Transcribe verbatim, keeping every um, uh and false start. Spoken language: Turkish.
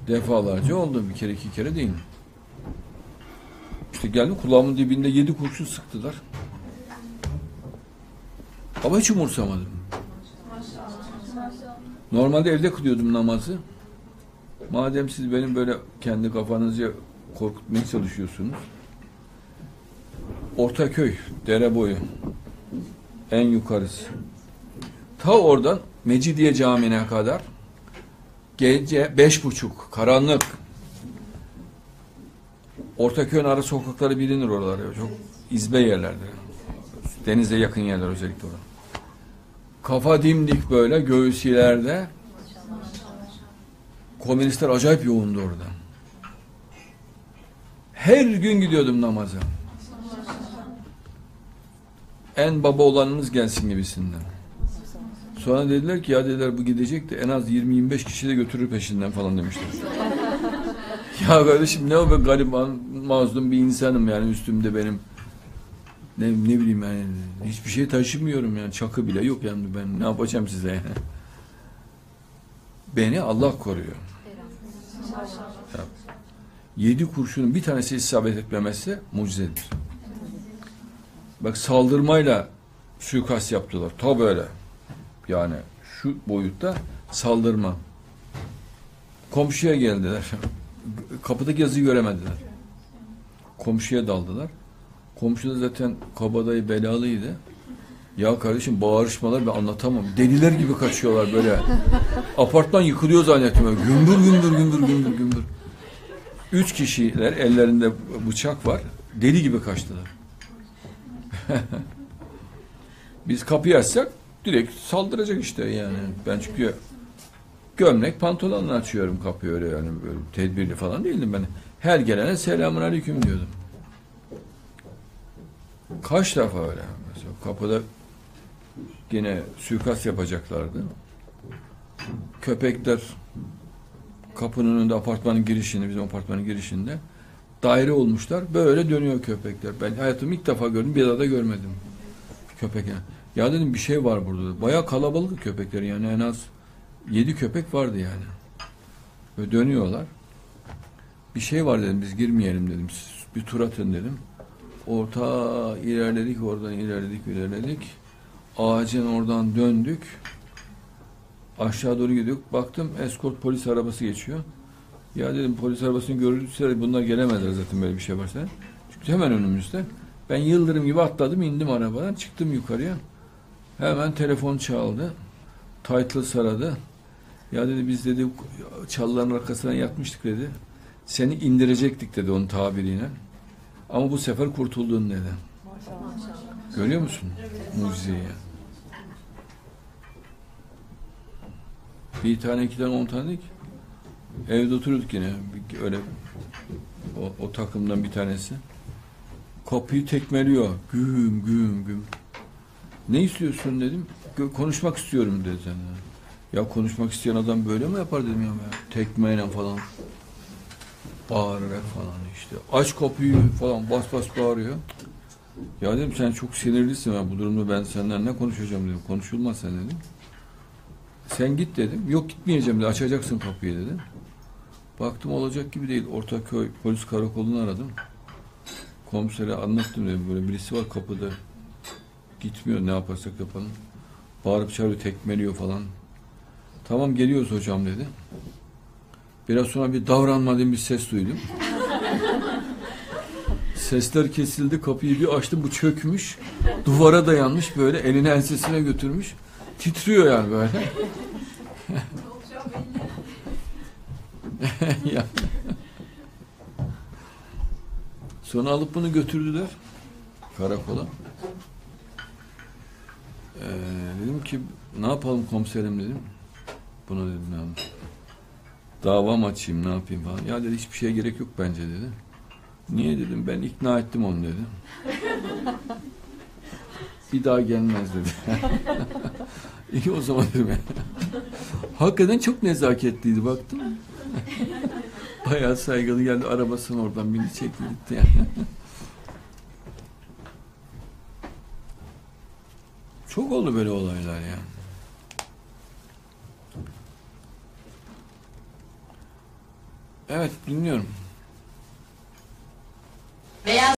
Defalarca oldu. Bir kere iki kere değil. İşte geldi kulağımın dibinde yedi kurşun sıktılar. Ama hiç umursamadım. Normalde evde kılıyordum namazı. Madem siz benim böyle kendi kafanızca korkutmaya çalışıyorsunuz. Ortaköy, dere boyu. En yukarısı. Ta oradan Mecidiye Camii'ne kadar gece beş buçuk, karanlık. Ortaköy'ün ara sokakları bilinir oralar. Çok izbe yerlerdir. Denize yakın yerler özellikle orada. Kafa dimdik böyle, göğüs ileride. Komünistler acayip yoğundu orada. Her gün gidiyordum namaza. En baba olanınız gelsin gibisinden. Sonra dediler ki ya dediler bu gidecek de en az yirmi yirmi beş kişi de götürür peşinden falan demişler. Ya kardeşim ne o be gariban mazlum bir insanım yani üstümde benim. Ne, ne bileyim yani hiçbir şey taşımıyorum yani çakı bile yok yani ben ne yapacağım size yani. Beni Allah koruyor. Ya, yedi kurşunun bir tanesi isabet etmemesi mucizedir. Bak saldırmayla suikast yaptılar. Ta böyle. Yani şu boyutta saldırma. Komşuya geldiler. Kapıdaki yazıyı göremediler. Komşuya daldılar. Komşu da zaten kabadayı belalıydı. Ya kardeşim bağırışmalar ben anlatamam. Deliler gibi kaçıyorlar böyle. Apartman yıkılıyor zannettim. Gümbür gümbür gümbür gümbür gümbür. Üç kişiler ellerinde bıçak var. Deli gibi kaçtılar. Biz kapıyı açsak direkt saldıracak işte yani. Ben çünkü gömlek pantolonla açıyorum kapıyı öyle yani böyle tedbirli falan değildim ben. Her gelene selamun aleyküm diyordum. Kaç defa öyle. Mesela kapıda yine suikast yapacaklardı. Köpekler kapının önünde apartmanın girişinde, bizim apartmanın girişinde daire olmuşlar. Böyle dönüyor köpekler. Ben hayatımı ilk defa gördüm. Bir daha da görmedim. Köpek yani. Ya dedim bir şey var burada. Bayağı kalabalık köpekler yani en az yedi köpek vardı yani. Böyle dönüyorlar. Bir şey var dedim biz girmeyelim dedim. Siz bir tur atın dedim. Orta ilerledik oradan ilerledik ilerledik. Ağacın oradan döndük. Aşağı doğru gidiyorduk. Baktım eskort polis arabası geçiyor. Ya dedim polis arabasını görürse bunlar gelemezler zaten böyle bir şey varsa. Çünkü hemen önümüzde. Ben yıldırım gibi atladım indim arabadan çıktım yukarıya. Hemen telefon çaldı. Title'ı saradı. Ya dedi biz dedi çalıların arkasına yatmıştık dedi. Seni indirecektik dedi onun tabiriyle. Ama bu sefer kurtuldun dedi. Maşallah. Görüyor musun? Mucizeyi. Bir tane, iki tane, on tane değil ki. Evde oturuyorduk yine. Öyle o, o takımdan bir tanesi. Kapıyı tekmeliyor. Güm güm güm. Ne istiyorsun dedim. Konuşmak istiyorum dedi sen. Ya konuşmak isteyen adam böyle mi yapar dedim ya. Tekmeyle falan. Bağırarak falan işte. Aç kapıyı falan bas bas bağırıyor. Ya dedim sen çok sinirlisin ya bu durumda ben senden ne konuşacağım dedim. Konuşulmaz sen dedim. Sen git dedim. Yok gitmeyeceğim dedi. Açacaksın kapıyı dedim. Baktım olacak gibi değil. Ortaköy polis karakolunu aradım. Komisere anlattım dedim. Böyle birisi var kapıda. Gitmiyor ne yaparsak yapalım. Bağırıp çağırıyor tekmeliyor falan. Tamam geliyoruz hocam dedi. Biraz sonra bir davranmadığım bir ses duydum. Sesler kesildi. Kapıyı bir açtım. Bu çökmüş. Duvara dayanmış böyle. Elini ensesine götürmüş. Titriyor yani böyle. Ya. Sonra alıp bunu götürdüler karakola. Ee, dedim ki ne yapalım komiserim dedim. Bunu dedim yani. Dava mı açayım ne yapayım falan. Ya dedi hiçbir şeye gerek yok bence dedi. Niye dedim ben ikna ettim onu dedi. Bir daha gelmez dedi. İyi o zaman dedim yani. Hakikaten çok nezaketliydi baktım. Bayağı saygılı geldi arabasını oradan bindi çekti gitti yani. Çok oldu böyle olaylar yani. Evet, dinliyorum. Beyaz